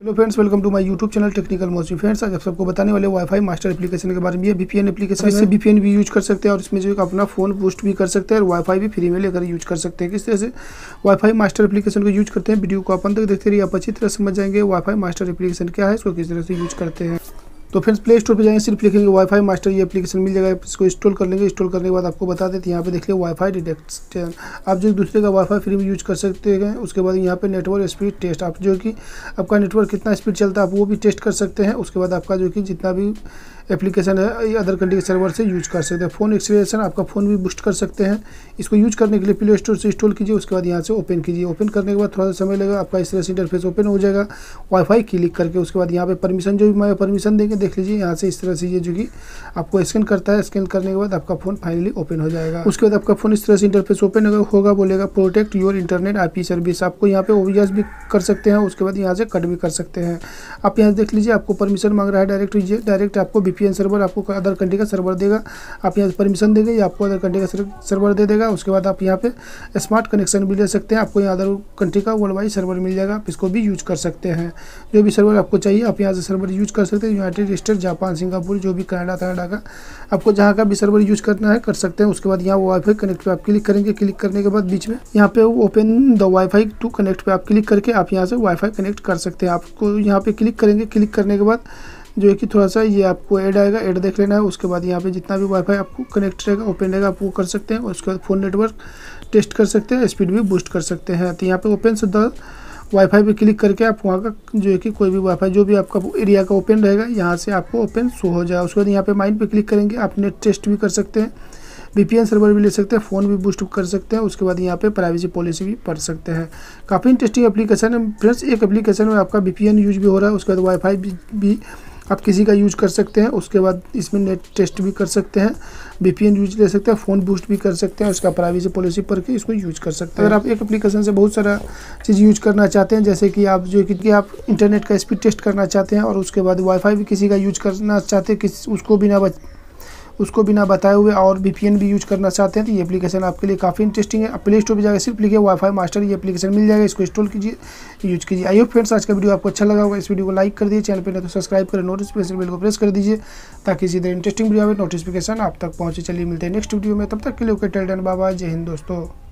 Hello friends, welcome to my YouTube channel technical mostly. Friends, आज आप सबको बताने वाले वाईफाई मास्टर एप्लीकेशन के बारे में। ये वीपीएन एप्लीकेशन है, इससे वीपीएन भी यूज कर सकते हैं और इसमें जो अपना फ़ोन बूस्ट भी कर सकते हैं और वाईफाई भी फ्री में लेकर यूज कर सकते हैं। किस तरह से वाईफाई मास्टर एप्लीकेशन को यूज करते हैं, वीडियो को अपन तक देखते रहिए, आप अच्छी तरह समझ जाएंगे वाईफाई मास्टर एप्लीकेशन क्या है, इसको किस तरह से यूज करते हैं। तो फ्रेंड्स, प्ले स्टोर पे जाएंगे, सिर्फ लिखेंगे वाईफाई मास्टर, ये एप्लीकेशन मिल जाएगा। इसको इंस्टॉल कर लेंगे। इंस्टॉल करने के बाद आपको बता देते हैं, यहाँ पे देख लिया वाईफाई डिटेक्शन। आप जो दूसरे का वाईफाई फ्री में यूज कर सकते हैं। उसके बाद यहाँ पे नेटवर्क स्पीड टेस्ट, आप जो कि आपका नेटवर्क कितना स्पीड चलता है आप वो भी टेस्ट कर सकते हैं। उसके बाद आपका जो कि जितना भी एप्लीकेशन है ये अदर कंट्री के सर्वर से यूज कर सकते हैं। फ़ोन एक्सीलरेशन, आपका फ़ोन भी बूस्ट कर सकते हैं। इसको यूज करने के लिए प्ले स्टोर से इंस्टॉल कीजिए। उसके बाद यहाँ से ओपन कीजिए। ओपन करने के बाद थोड़ा सा समय लगेगा, आपका इस तरह से इंटरफेस ओपन हो जाएगा वाईफाई क्लिक करके। उसके बाद यहाँ पे परमिशन जो भी मैं परमिशन देंगे देख लीजिए, यहाँ से इस तरह से ये जो कि आपको स्कैन करता है। स्कैन करने के बाद आपका फ़ोन फाइनली ओपन हो जाएगा। उसके बाद आपका फ़ोन इस तरह से इंटरफेस ओपन होगा, बोलेगा protect your internet IP service. आपको यहाँ पे ओवीएस भी कर सकते हैं। उसके बाद यहाँ से कट भी कर सकते हैं। आप यहाँ देख लीजिए, आपको परमिशन मांग रहा है डायरेक्ट आपको वीपीएन सर्वर आपको अदर कंट्री का सर्वर देगा। आप यहाँ से परमिशन देंगे, ये आपको अदर कंट्री का सर्वर दे देगा। उसके बाद आप यहाँ पे स्मार्ट कनेक्शन भी ले सकते हैं। आपको यहाँ अदर कंट्री का वर्ल्ड वाइड सर्वर मिल जाएगा, आप इसको भी यूज कर सकते हैं। जो भी सर्वर आपको चाहिए आप यहाँ से सर्वर यूज कर सकते हैं। यूनाइटेड स्टेट, जापान, सिंगापुर, जो भी कनाडा का आपको जहाँ का भी सर्वर यूज करना है कर सकते हैं। उसके बाद यहाँ वाईफाई कनेक्ट पे आप क्लिक करेंगे। क्लिक करने के बाद बीच में यहाँ पे open the WiFi to connect पे आप क्लिक करके आप यहाँ से वाईफाई कनेक्ट कर सकते हैं। आपको यहाँ पे क्लिक करेंगे। क्लिक करने के बाद जो है कि थोड़ा सा ये आपको ऐड आएगा, ऐड देख लेना है। उसके बाद यहाँ पे जितना भी वाईफाई आपको कनेक्ट रहेगा ओपन रहेगा आप वो कर सकते हैं। उसके बाद फ़ोन नेटवर्क टेस्ट कर सकते हैं, स्पीड भी बूस्ट कर सकते हैं। तो यहाँ पे ओपन से द वाईफाई पे क्लिक करके आप वहाँ का जो है कि कोई भी वाईफाई जो भी आपका एरिया का ओपन रहेगा यहाँ से आपको ओपन शो हो जाएगा। उसके बाद यहाँ पे माइंड पे क्लिक करेंगे, आप नेट टेस्ट भी कर सकते हैं, वीपीएन सर्वर भी ले सकते हैं, फ़ोन भी बूस्ट कर सकते हैं। उसके बाद यहाँ पे प्राइवेसी पॉलिसी भी पढ़ सकते हैं। काफ़ी इंटरेस्टिंग एप्लीकेशन है फ्रेंड्स। एक एप्लीकेशन में आपका वीपीएन यूज भी हो रहा है। उसके बाद वाईफाई भी आप किसी का यूज कर सकते हैं। उसके बाद इसमें नेट टेस्ट भी कर सकते हैं, वीपीएन यूज ले सकते हैं, फ़ोन बूस्ट भी कर सकते हैं। उसका प्राइवेसी पॉलिसी पढ़ के इसको यूज कर सकते हैं। अगर आप एक एप्लीकेशन से बहुत सारा चीज़ यूज करना चाहते हैं, जैसे कि आप जो कि आप इंटरनेट का स्पीड टेस्ट करना चाहते हैं और उसके बाद वाईफाई भी किसी का यूज करना चाहते हैं, उसको बिना बताए हुए और वीपीएन भी यूज करना चाहते हैं, तो ये एप्लीकेशन आपके लिए काफ़ी इंटरेस्टिंग है। आप प्ले स्टोर पर जाकर सिर्फ लिखिए वाईफाई मास्टर, ये एप्लीकेशन मिल जाएगा। इसको इंस्टॉल कीजिए, यूज कीजिए। आई होप फ्रेंड्स आज का वीडियो आपको अच्छा लगा होगा। इस वीडियो को लाइक कर दीजिए, चैनल पर नहीं तो सब्सक्राइब करें, नोटिफिकेशन बेल को प्रेस कर दीजिए ताकि सीधे इंटरेस्टिंग वीडियो में नोटिफिकेशन आप तक पहुँचे। चलिए मिलते हैं नेक्स्ट वीडियो में, तब तक के लिए okay, till then bye bye, जय हिंद दोस्तों।